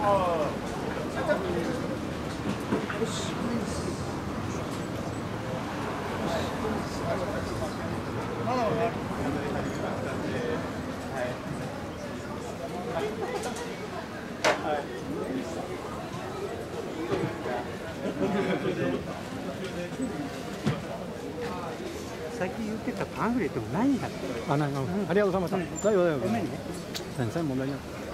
さっき言ってたパンフレットもないんだって。 ありがとうございました。ごめんね。全然問題ない。